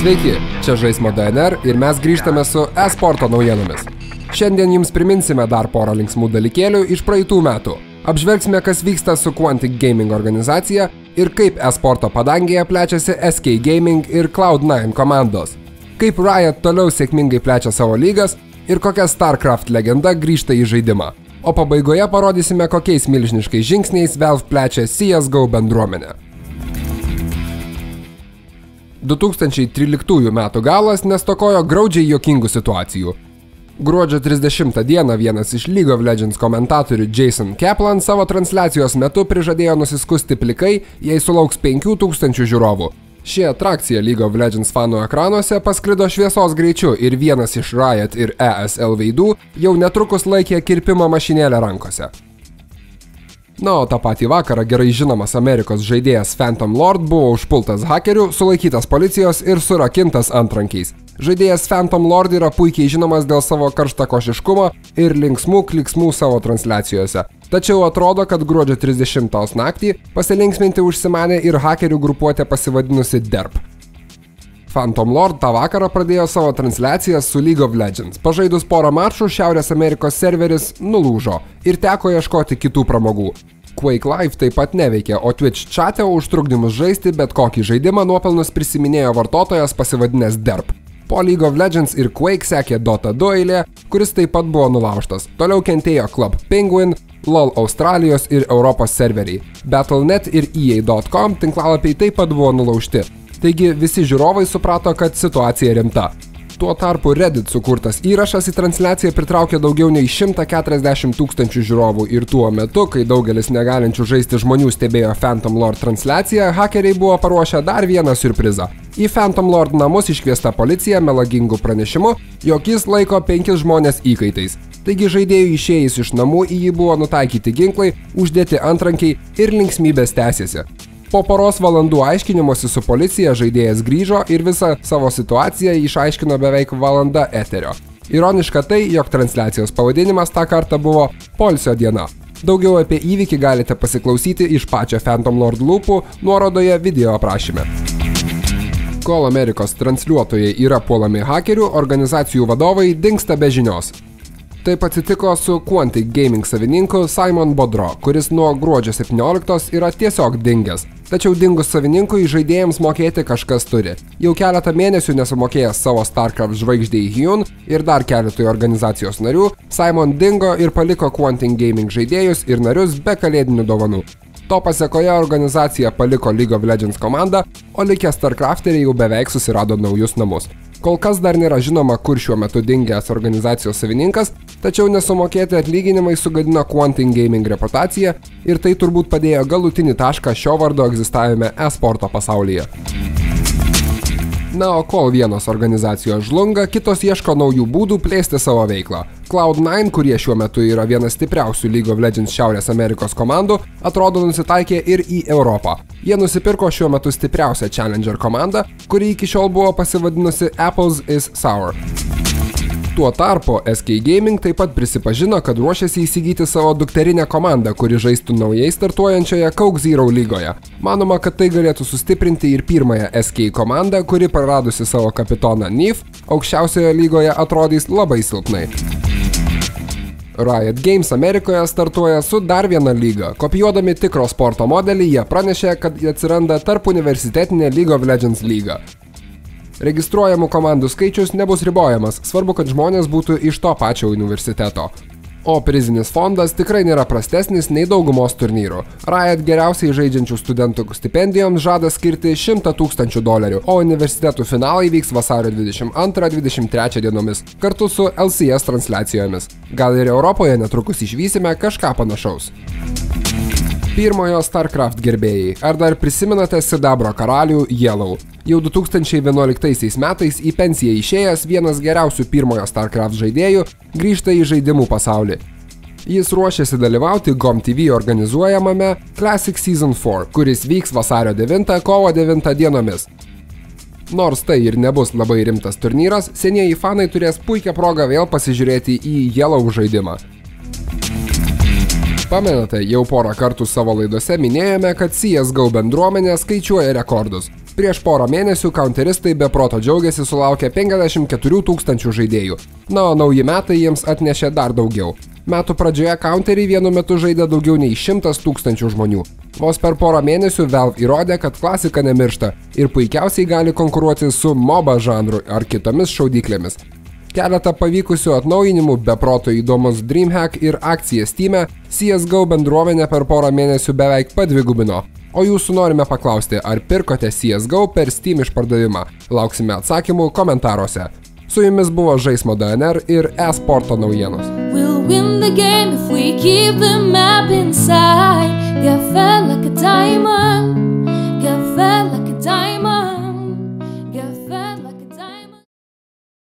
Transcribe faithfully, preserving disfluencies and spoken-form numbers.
Sveiki, čia Žaismo D N R ir mes grįžtame su e-sporto naujienomis. Šiandien jums priminsime dar porą linksmų dalykėlių iš praeitų metų. Apžvelgsime, kas vyksta su Quantic Gaming organizacija ir kaip e-sporto padangėje plečiasi S K Gaming ir Cloud nine komandos. Kaip Riot toliau sėkmingai plečia savo lygas ir kokia StarCraft legenda grįžta į žaidimą. O pabaigoje parodysime, kokiais milžiniškais žingsniais Valve plečia C S G O bendruomenę. du tūkstančiai tryliktųjų metų galas nestokojo graudžiai juokingų situacijų. Gruodžio trisdešimtą dieną vienas iš League of Legends komentatorių Jason Kaplan savo transliacijos metu prižadėjo nusiskusti plikai, jei sulauks penkių tūkstančių žiūrovų. Ši atrakcija League of Legends fanų ekranuose pasklido šviesos greičiu ir vienas iš Riot ir E S L veidų jau netrukus laikė kirpimo mašinėlę rankose. Na, o tą patį vakarą gerai žinomas Amerikos žaidėjas Phantom Lord buvo užpultas hakerių, sulaikytas policijos ir surakintas antrankiais. Žaidėjas Phantom Lord yra puikiai žinomas dėl savo karštakošiškumo ir linksmų kliksmų savo transliacijose. Tačiau atrodo, kad gruodžio trisdešimtos naktį pasilinksminti užsimanė ir hakerių grupuotė pasivadinusi Derp. Phantom Lord tą vakarą pradėjo savo transliacijas su League of Legends. Pažaidus porą mačų, Šiaurės Amerikos serveris nulūžo ir teko ieškoti kitų pramogų. Quake Live taip pat neveikė, o Twitch chat'e už trukdymus žaisti bet kokį žaidimą nuopelnus prisiminėjo vartotojas pasivadinęs Derp. Po League of Legends ir Quake sekė Dota du eilė, kuris taip pat buvo nulaužtas. Toliau kentėjo Club Penguin, LOL Australijos ir Europos serveriai. Battle dot net ir E A dot com tinklalapiai taip pat buvo nulaužti. Taigi visi žiūrovai suprato, kad situacija rimta. Tuo tarpu Reddit sukurtas įrašas į transliaciją pritraukė daugiau nei šimtą keturiasdešimt tūkstančių žiūrovų ir tuo metu, kai daugelis negalinčių žaisti žmonių stebėjo Phantom Lord transliaciją, hakeriai buvo paruošę dar vieną siurprizą. Į Phantom Lord namus iškviesta policija melagingų pranešimu, jog jis laiko penkis žmonės įkaitais. Taigi žaidėjų išėjus iš namų į jį buvo nutaikyti ginklai, uždėti antrankiai ir linksmybės tęsėsi. Po poros valandų aiškinimosi su policija žaidėjas grįžo ir visą savo situaciją išaiškino beveik valanda eterio. Ironiška tai, jog transliacijos pavadinimas tą kartą buvo Poilsio diena. Daugiau apie įvykį galite pasiklausyti iš pačio Phantom Lord lūpų nuorodoje video aprašyme. Kol Amerikos transliuotojai yra puolami hakerių, organizacijų vadovai dingsta be žinios. Taip atsitiko su Quantic Gaming savininku Simon Bodro, kuris nuo gruodžio septynioliktos yra tiesiog dingęs. Tačiau dingus savininkui žaidėjams mokėti kažkas turi. Jau keletą mėnesių nesumokėjęs savo StarCraft žvaigždei Hyun ir dar keletui organizacijos narių, Simon dingo ir paliko Quantic Gaming žaidėjus ir narius be kalėdinių dovanų. To pasekoje organizacija paliko League of Legends komandą, o likę StarCrafteriai jau beveik susirado naujus namus. Kol kas dar nėra žinoma, kur šiuo metu dingęs organizacijos savininkas, tačiau nesumokėti atlyginimai sugadino Quantic Gaming reputaciją ir tai turbūt padėjo galutinį tašką šio vardo egzistavime e-sporto pasaulyje. Na, o kol vienos organizacijos žlunga, kitos ieško naujų būdų plėsti savo veiklą. Cloud nine, kurie šiuo metu yra vienas stipriausių League of Legends Šiaurės Amerikos komandų, atrodo nusitaikė ir į Europą. Jie nusipirko šiuo metu stipriausią Challenger komandą, kuri iki šiol buvo pasivadinusi Apples is Sour. Tuo tarpu S K Gaming taip pat prisipažino, kad ruošiasi įsigyti savo dukterinę komandą, kuri žaistų naujai startuojančioje Coke Zero lygoje. Manoma, kad tai galėtų sustiprinti ir pirmąją S K komandą, kuri praradusi savo kapitoną Nif, aukščiausioje lygoje atrodys labai silpnai. Riot Games Amerikoje startuoja su dar viena lyga. Kopijuodami tikro sporto modelį, jie pranešė, kad atsiranda tarp universitetinė League of Legends lyga. Registruojamų komandų skaičius nebus ribojamas, svarbu, kad žmonės būtų iš to pačio universiteto. O prizinis fondas tikrai nėra prastesnis nei daugumos turnyrų. Riot geriausiai žaidžiančių studentų stipendijoms žada skirti šimtą tūkstančių dolerių, o universitetų finalai vyks vasario dvidešimt antrą dvidešimt trečią dienomis, kartu su L C S transliacijomis. Gal ir Europoje netrukus išvysime kažką panašaus. Pirmojo StarCraft gerbėjai. Ar dar prisimenate sidabro karalių Yellow? Jau du tūkstančiai vienuoliktaisiais metais į pensiją išėjęs vienas geriausių pirmojo StarCraft žaidėjų grįžta į žaidimų pasaulį. Jis ruošiasi dalyvauti G O M T V organizuojamame Classic Season keturi, kuris vyks vasario devintą kovo devintą dienomis. Nors tai ir nebus labai rimtas turnyras, senieji fanai turės puikią progą vėl pasižiūrėti į Yellow žaidimą. Pamenate, jau porą kartų savo laidose minėjome, kad C S G O bendruomenė skaičiuoja rekordus. Prieš porą mėnesių counteristai be proto džiaugiasi sulaukę penkiasdešimt keturių tūkstančių žaidėjų, na, o nauji metai jiems atnešė dar daugiau. Metų pradžioje counteriai vienu metu žaidė daugiau nei šimtas tūkstančių žmonių. Vos per porą mėnesių Valve įrodė, kad klasika nemiršta ir puikiausiai gali konkuruoti su MOBA žanru ar kitomis šaudyklėmis. Keletą pavykusių atnaujinimų, be proto įdomus DreamHack ir akcija Steam'e, C S G O bendruomenė per porą mėnesių beveik padvigubino. O jūsų norime paklausti, ar pirkote C S G O per Steam išpardavimą? Lauksime atsakymų komentaruose. Su jumis buvo Žaismo D N R ir e-sporto naujienos. We'll win the game if we keep the map inside. Get fed like a diamond. Get fed like a